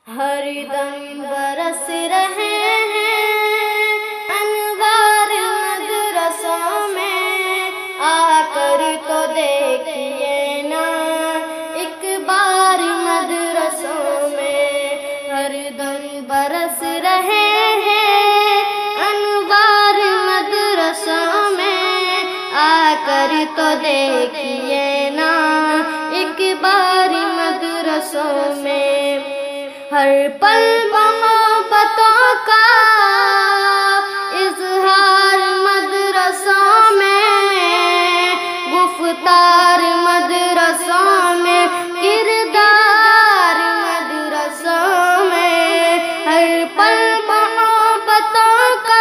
हरदम बरस रहे हैं अनवार मदरसों में, आकर तो देखिए ना एक बार मदरसों में। हरदम बरस रहे हैं अनवार मदरसों में, आकर तो देखिए ना एक बार मदरसों में। हर पल मोहब्बतों का इज़हार मदरसों में, गुफ्तार मदरसों में, किरदार मदरसों में। हर पल मोहब्बतों का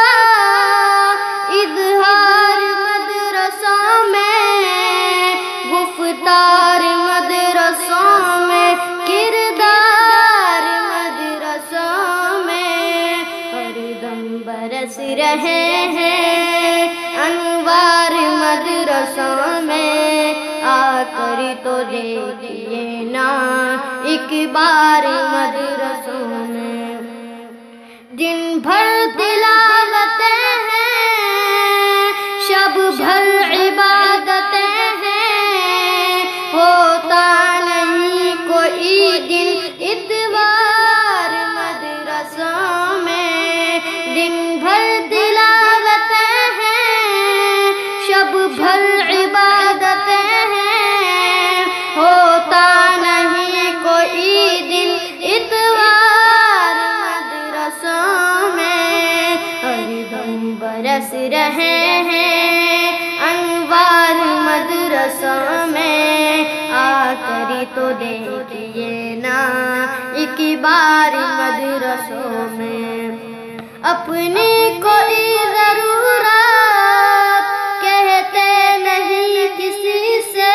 इज़हार मदरसों में, गुफ्तार मदरसों में, किरदार बरस रहे हैं अनवार मदरसों में, आकर तो देखिए ना एक बार मदरसों में। दिन भर तिलावतें हैं, शब भर इबादतें हैं, होता नहीं कोई दिन इतवार मदरसों में। दिन भर तिलावतें हैं, शब भर इबादतें हैं, होता नहीं कोई दिन इतवार मदरसों में। हरदम बरस रहे हैं अनवार मदरसों में, आकर तो देखिए ना एक बार मदरसों में। अपनी कोई ज़रूरत कहते नहीं किसी से,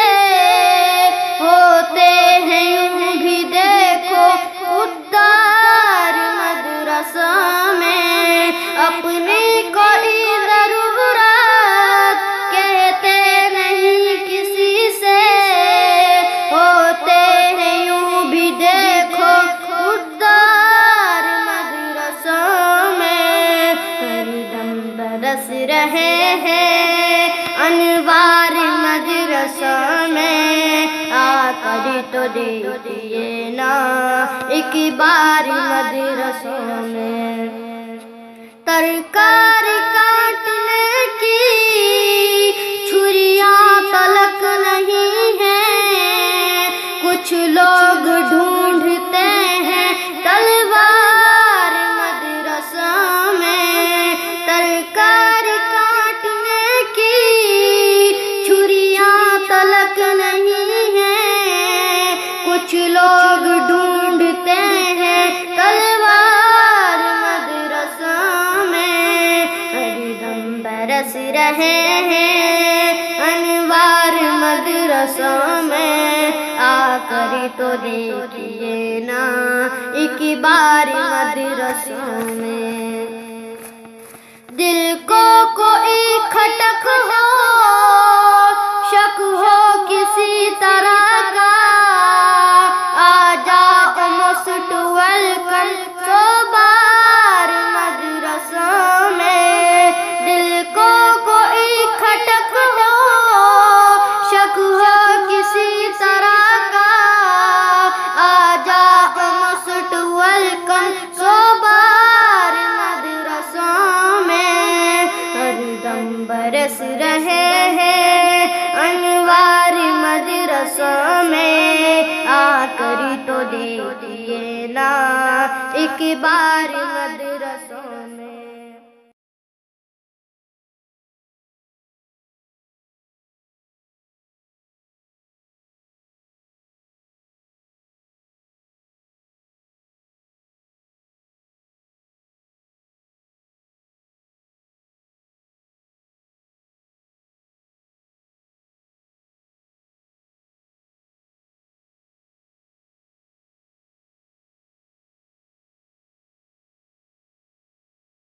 होते हैं यूं भी देखो उद्धार मदरसों में। अपनी कोई ज़रूरत कहते नहीं किसी से, होते हैं यूं भी देखो उद्धार मदरसों में। हरदम बरस रहे हैं अनवार मदरसों में, आकर तो देखिए ना एक बार मदरसों में। तरकारी काटने की छुरियां तलक नहीं है, कुछ लोग ढूंढते हैं तलवार मदरसों में। तरकारी काटने की छुरियां तलक नहीं है, कुछ लोग ढूंढते हैं तलवार मदरसों में। हरदम बरस रहे हैं अनवार मदरसों में, आकर तो देखिए ना एक बार मदरसों में। दिल को कोई खटक हो, शक हो किसी तरह का, आ जाओ मोस्ट वेलकम सो बार मदरसों में। दिल को कोई खटक हो, शक हो किसी तरह का, आ जाओ मोस्ट वेलकम सो बार मदरसों में। हरदम बरस रहे हैं अनवार मदरसों में, आकर तो देखिए ना एक बार मदरसों